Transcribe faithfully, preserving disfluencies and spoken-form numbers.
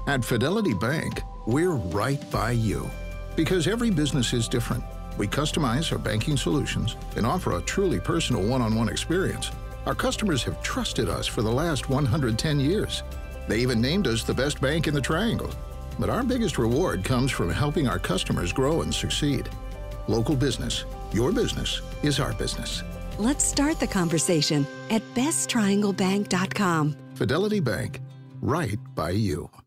At Fidelity Bank, we're right by you. Because every business is different, we customize our banking solutions and offer a truly personal one-on-one experience. Our customers have trusted us for the last one hundred ten years. They even named us the best bank in the Triangle. But our biggest reward comes from helping our customers grow and succeed. Local business, your business, is our business. Let's start the conversation at best triangle bank dot com. Fidelity Bank, right by you.